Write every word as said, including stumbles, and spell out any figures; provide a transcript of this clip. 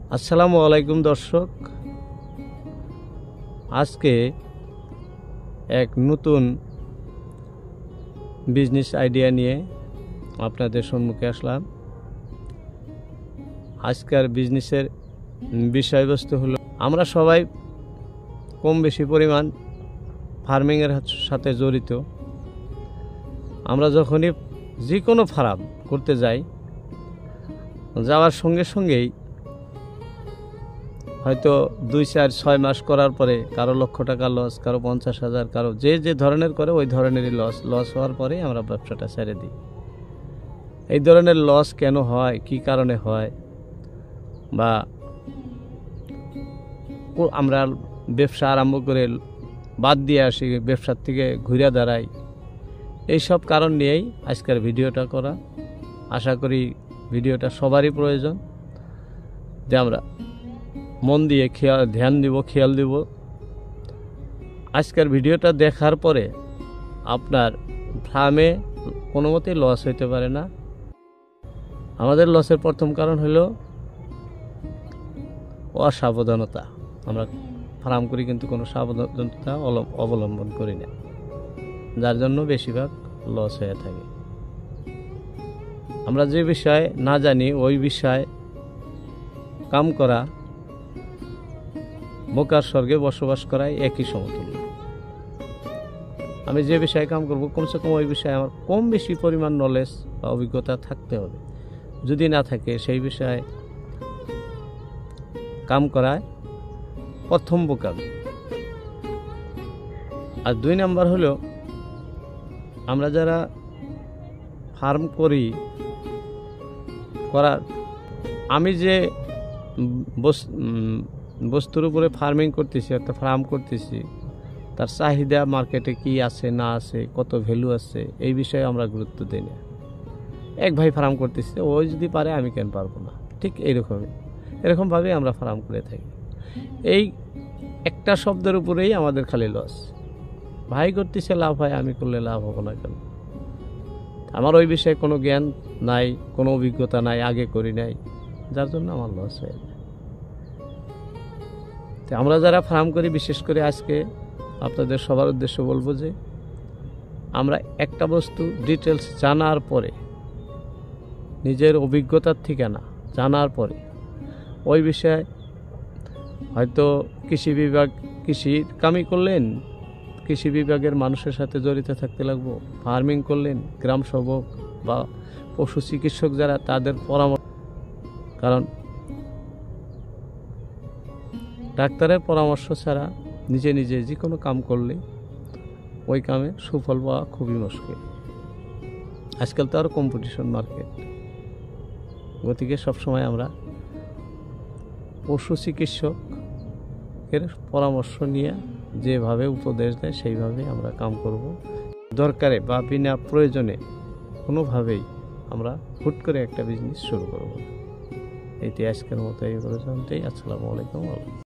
আসসালামু আলাইকুম দর্শক, আজকে এক নতুন বিজনেস আইডিয়া নিয়ে আপনাদের সম্মুখে আসলাম। আজকের বিজনেসের বিষয়বস্তু হলো, আমরা সবাই কম বেশি পরিমাণ ফার্মিংয়ের সাথে জড়িত। আমরা যখনই যে কোনো ফার্ম করতে যাই, যাওয়ার সঙ্গে সঙ্গেই হয়তো দুই চার ছয় মাস করার পরে কারো লক্ষ টাকা লস, কারো পঞ্চাশ হাজার, কারো যে যে ধরনের করে ওই ধরনেরই লস লস হওয়ার পরে আমরা ব্যবসাটা ছেড়ে দিই। এই ধরনের লস কেন হয়, কি কারণে হয়, বা আমরা ব্যবসা আরম্ভ করে বাদ দিয়ে আসি, ব্যবসার থেকে ঘুরে দাঁড়াই, এইসব কারণ নিয়েই আজকের ভিডিওটা করা। আশা করি ভিডিওটা সবারই প্রয়োজন, যে আমরা মন দিয়ে খেয়াল ধ্যান দিব, খেয়াল দিব। আজকের ভিডিওটা দেখার পরে আপনার ফার্মে কোনো মতেই লস হইতে পারে না। আমাদের লসের প্রথম কারণ হলো অসাবধানতা। আমরা ফার্ম করি কিন্তু কোনো সাবধানতা অবলম্বন করি না, যার জন্য বেশিরভাগ লস হয়ে থাকে। আমরা যে বিষয়ে না জানি ওই বিষয়ে কাম করা বোকার স্বর্গে বসবাস করায় একই সমতুল্য। আমি যে বিষয়ে কাম করব, কমসে কম ওই বিষয়ে আমার কম বেশি পরিমাণ নলেজ বা অভিজ্ঞতা থাকতে হবে। যদি না থাকে, সেই বিষয়ে কাম করায় প্রথম বোকামি। আর দুই নাম্বার হলো, আমরা যারা ফার্ম করি, করার আমি যে বস্তুর উপরে ফার্মিং করতেছি, অর্থাৎ ফার্ম করতেছি, তার চাহিদা মার্কেটে কি আছে না আছে, কত ভ্যালু আছে, এই বিষয়ে আমরা গুরুত্ব দিই না। এক ভাই ফার্ম করতেছে, ওই যদি পারে আমি কেন পারবো না, ঠিক এইরকমই এরকমভাবে আমরা ফার্ম করে থাকি। এই একটা শব্দের উপরেই আমাদের খালি লস। ভাই করতেছে লাভ হয়, আমি করলে লাভ হবো না কেন? আমার ওই বিষয়ে কোনো জ্ঞান নাই, কোনো অভিজ্ঞতা নাই, আগে করি নাই, যার জন্য আমার লস হয়ে যায়। তো আমরা যারা ফার্ম করি, বিশেষ করে আজকে আপনাদের সবার উদ্দেশ্য বলবো যে, আমরা একটা বস্তু ডিটেলস জানার পরে, নিজের অভিজ্ঞতার থেকে না, জানার পরে ওই বিষয়ে হয়তো কৃষি বিভাগ কৃষির কামই করলেন, কৃষি বিভাগের মানুষের সাথে জড়িত থাকতে লাগবো। ফার্মিং করলেন, গ্রাম সেবক বা পশু চিকিৎসক যারা, তাদের পরামর্শ, কারণ ডাক্তারের পরামর্শ ছাড়া নিজে নিজে যে কোনো কাম করলে ওই কামে সুফল পাওয়া খুবই মুশকিল। আজকাল তো আরও কম্পিটিশন মার্কেট, গতিকে সবসময় আমরা পশু চিকিৎসকের পরামর্শ নিয়ে যেভাবে উপদেশ দেয় সেইভাবে আমরা কাম করব। দরকারে বা বিনা প্রয়োজনে কোনোভাবেই আমরা হুট করে একটা বিজনেস শুরু করব। এটি আজকের মতো এই পর্যন্তই। আসসালামু আলাইকুম।